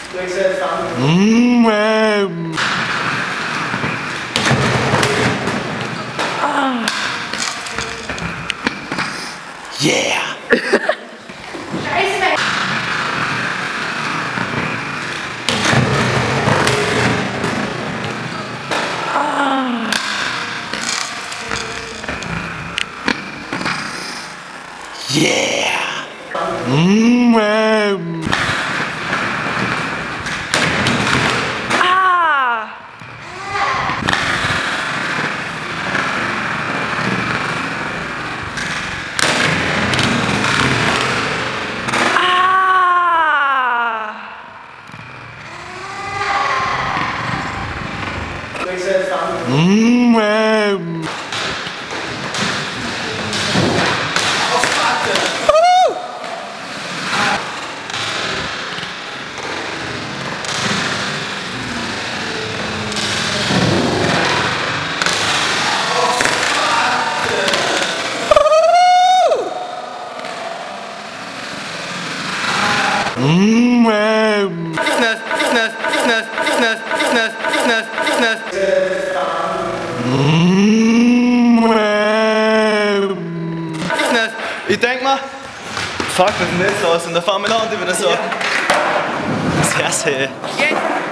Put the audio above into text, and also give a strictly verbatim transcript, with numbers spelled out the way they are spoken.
Mm, ähm. Ah. Yeah! Scheiße! Ah. Yeah! Mm, ähm. Ah! Mm, ähm. Mm, ähm. Snus, snus, snus, snus, snus, snus, snus. Mm, ähm. Snus. Ich denk mal, fuck, was ist denn jetzt los? Und da fahren wir an und über das so. Das Herz, hey. Jetzt!